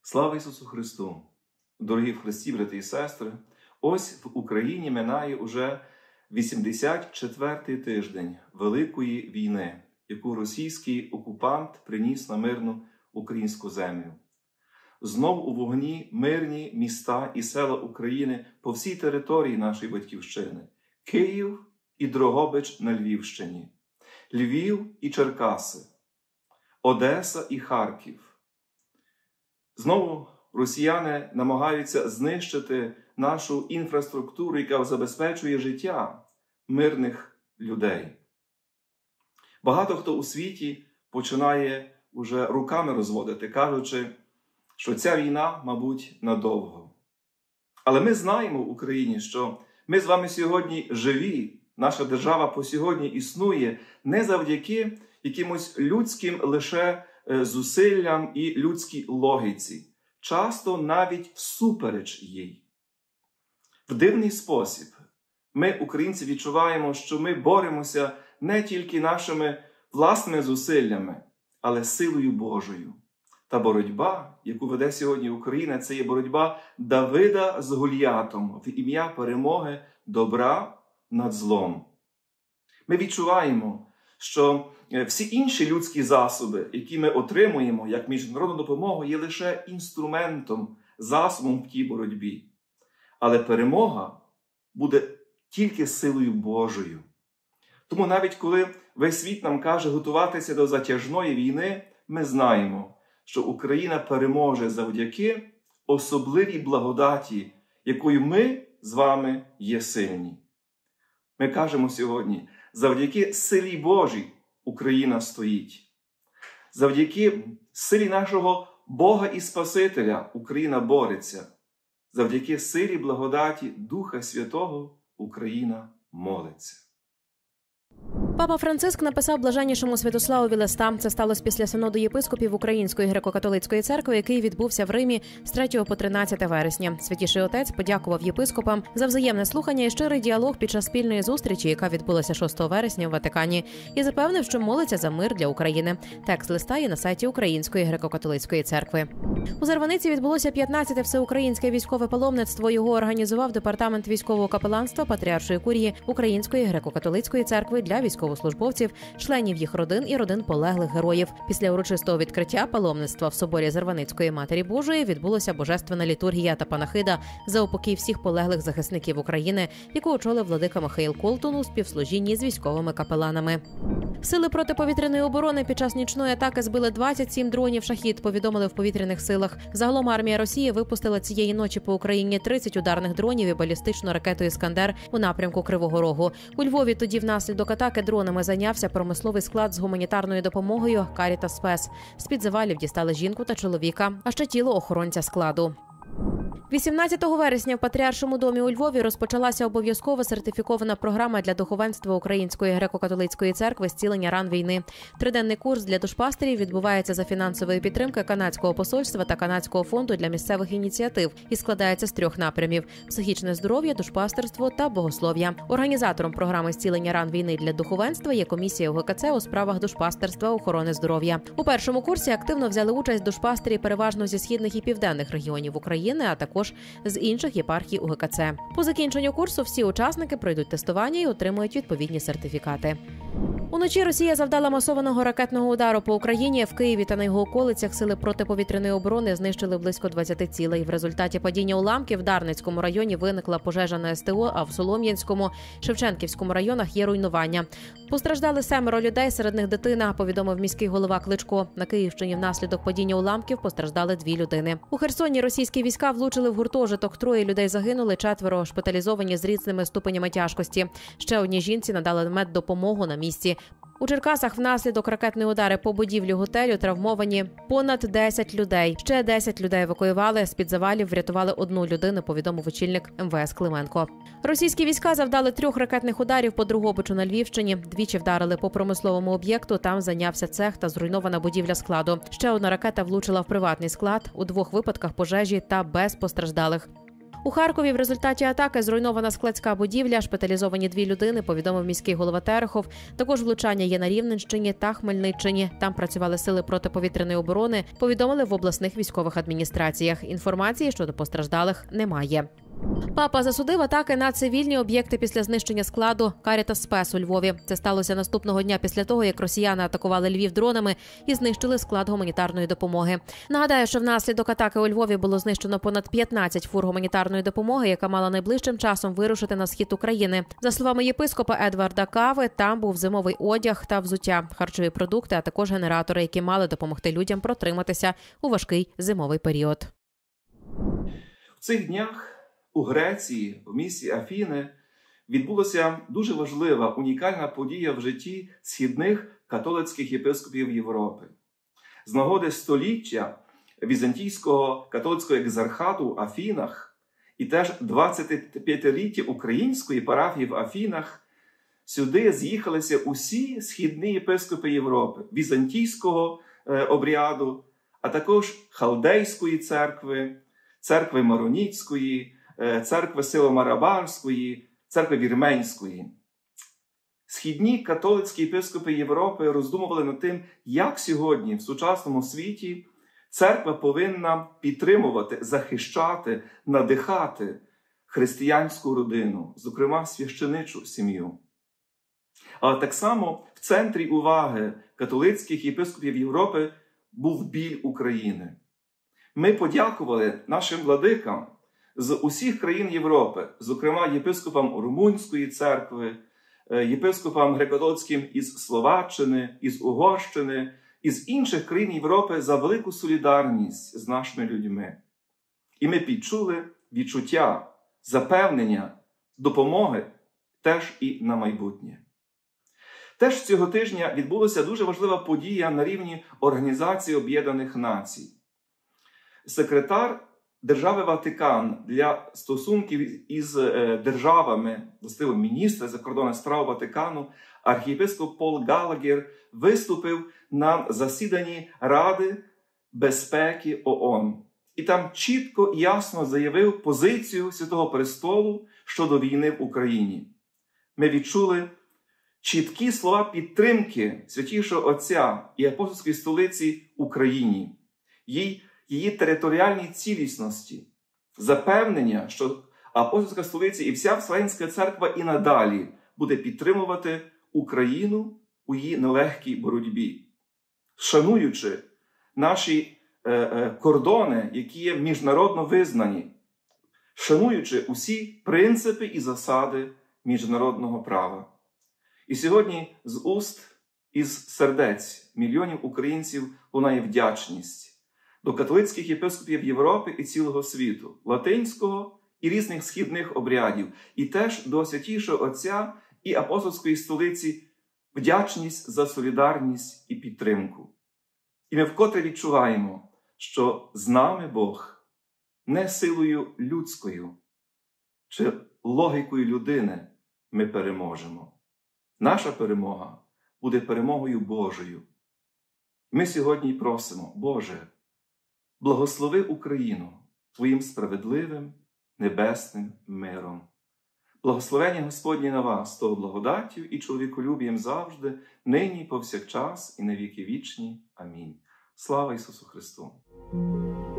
Слава Ісусу Христу! Дорогі в Христі, брати і сестри! Ось в Україні минає уже 84-й тиждень Великої війни, яку російський окупант приніс на мирну українську землю. Знов у вогні мирні міста і села України по всій території нашої Батьківщини. Київ і Дрогобич на Львівщині, Львів і Черкаси, Одеса і Харків. Знову росіяни намагаються знищити нашу інфраструктуру, яка забезпечує життя мирних людей. Багато хто у світі починає уже руками розводити, кажучи, що ця війна, мабуть, надовго. Але ми знаємо в Україні, що ми з вами сьогодні живі, наша держава по сьогодні існує не завдяки якимось людським лише зусиллям і людській логіці, часто навіть всупереч їй. В дивний спосіб ми, українці, відчуваємо, що ми боремося не тільки нашими власними зусиллями, але силою Божою. Та боротьба, яку веде сьогодні Україна, це є боротьба Давида з Голіатом в ім'я перемоги добра над злом. Ми відчуваємо, що всі інші людські засоби, які ми отримуємо як міжнародну допомогу, є лише інструментом, засобом в тій боротьбі. Але перемога буде тільки силою Божою. Тому навіть коли весь світ нам каже готуватися до затяжної війни, ми знаємо, що Україна переможе завдяки особливій благодаті, якою ми з вами є сильні. Ми кажемо сьогодні, завдяки силі Божій Україна стоїть. Завдяки силі нашого Бога і Спасителя Україна бореться. Завдяки силі благодаті Духа Святого Україна молиться. Папа Франциск написав блаженнішому Святославові листа. Це сталося після синоду єпископів Української греко-католицької церкви, який відбувся в Римі з 3 по 13 вересня. Святіший отець подякував єпископам за взаємне слухання і щирий діалог під час спільної зустрічі, яка відбулася 6 вересня в Ватикані, і запевнив, що молиться за мир для України. Текст листа є на сайті Української греко-католицької церкви. У Зарваниці відбулося 15-те всеукраїнське військове паломництво. Його організував департамент військового капеланства Патріаршої курії Української греко-католицької церкви для військовослужбовців, членів їх родин і родин полеглих героїв. Після урочистого відкриття паломництва в соборі Зарваницької Матері Божої відбулася божественна літургія та панахида за упокій всіх полеглих захисників України, яку очолив владика Михаїл Колтун у співслужінні з військовими капеланами. Сили протиповітряної оборони під час нічної атаки збили 27 дронів «Шахід», повідомили в повітряних силах. Загалом армія Росії випустила цієї ночі по Україні 30 ударних дронів і балістичну ракету «Іскандер» у напрямку Кривого Рогу. У Львові тоді внаслідок атаки дронами зайнявся промисловий склад з гуманітарною допомогою «Карітас Спес». З-під завалів дістали жінку та чоловіка, а ще тіло охоронця складу. 18 вересня в Патріаршому домі у Львові розпочалася обов'язкова сертифікована програма для духовенства Української греко-католицької церкви «Зцілення ран війни». Триденний курс для душпастерів відбувається за фінансової підтримки Канадського посольства та Канадського фонду для місцевих ініціатив і складається з 3 напрямів – психічне здоров'я, душпастерство та богослов'я. Організатором програми «Зцілення ран війни» для духовенства є комісія УГКЦ у справах душпастерства, охорони здоров'я. У першому курсі активно взяли участь душпастері переважно зі східних і південних регіонів України, а також з інших єпархій УГКЦ. По закінченню курсу всі учасники пройдуть тестування і отримують відповідні сертифікати. Уночі Росія завдала масованого ракетного удару по Україні. В Києві та на його околицях сили протиповітряної оборони знищили близько 20 цілей. В результаті падіння уламків в Дарницькому районі виникла пожежа на СТО, а в Солом'янському, Шевченківському районах є руйнування. Постраждали 7 людей, серед них дитина, повідомив міський голова Кличко. На Київщині внаслідок падіння уламків постраждали 2 людини. У Херсоні російські війська влучили в гуртожиток. 3 людей загинули, 4 шпиталізовані з різними ступенями тяжкості. Ще одній жінці надали меддопомогу на місці. У Черкасах внаслідок ракетної удари по будівлі готелю травмовані понад 10 людей. Ще 10 людей евакуювали. З-під завалів врятували 1 людину, повідомив очільник МВС Клименко. Російські війська завдали 3 ракетних ударів по Дрогобичу на Львівщині. Двічі вдарили по промисловому об'єкту, там зайнявся цех та зруйнована будівля складу. Ще одна ракета влучила в приватний склад, у 2 випадках пожежі та без постраждалих. У Харкові в результаті атаки зруйнована складська будівля, шпиталізовані 2 людини, повідомив міський голова Терехов. Також влучання є на Рівненщині та Хмельниччині. Там працювали сили протиповітряної оборони, повідомили в обласних військових адміністраціях. Інформації щодо постраждалих немає. Папа засудив атаки на цивільні об'єкти після знищення складу Caritas Спес у Львові. Це сталося наступного дня після того, як росіяни атакували Львів дронами і знищили склад гуманітарної допомоги. Нагадаю, що внаслідок атаки у Львові було знищено понад 15 фур гуманітарної допомоги, яка мала найближчим часом вирушити на схід України. За словами єпископа Едварда Кави, там був зимовий одяг та взуття, харчові продукти, а також генератори, які мали допомогти людям протриматися у важкий зимовий період. В цих днях у Греції, в місті Афіни, відбулася дуже важлива, унікальна подія в житті східних католицьких єпископів Європи. З нагоди століття Візантійського католицького екзархату в Афінах і теж 25-ліття української парафії в Афінах сюди з'їхалися усі східні єпископи Європи, візантійського обряду, а також халдейської церкви, церкви Мароніцької, церкви Силомарабарської, церкви Вірменської. Східні католицькі єпископи Європи роздумували над тим, як сьогодні в сучасному світі церква повинна підтримувати, захищати, надихати християнську родину, зокрема священичу сім'ю. Але так само в центрі уваги католицьких єпископів Європи був біль України. Ми подякували нашим владикам з усіх країн Європи, зокрема єпископам Румунської церкви, єпископам греко-католицьким із Словаччини, із Угорщини, із інших країн Європи за велику солідарність з нашими людьми. І ми відчули відчуття, запевнення, допомоги теж і на майбутнє. Теж цього тижня відбулася дуже важлива подія на рівні Організації Об'єднаних Націй. Секретар Держави Ватикан для стосунків із державами, власне, міністр закордонних справ Ватикану, архієпископ Пол Галагер виступив на засіданні Ради безпеки ООН. І там чітко і ясно заявив позицію Святого Престолу щодо війни в Україні. Ми відчули чіткі слова підтримки Святішого Отця і Апостольської столиці Україні, її територіальній цілісності, запевнення, що Апостольська столиця і вся Вселенська церква і надалі буде підтримувати Україну у її нелегкій боротьбі, шануючи наші кордони, які є міжнародно визнані, шануючи усі принципи і засади міжнародного права. І сьогодні з уст, із сердець мільйонів українців лунає вдячність до католицьких єпископів Європи і цілого світу, латинського і різних східних обрядів, і теж до Святішого Отця і Апостольської столиці вдячність за солідарність і підтримку. І ми вкотре відчуваємо, що з нами Бог не силою людською чи логікою людини ми переможемо. Наша перемога буде перемогою Божою. Ми сьогодні просимо, Боже, благослови Україну Твоїм справедливим небесним миром. Благословення Господнє на вас, того благодаттю і чоловіколюбієм завжди, нині, повсякчас і на віки вічні. Амінь. Слава Ісусу Христу!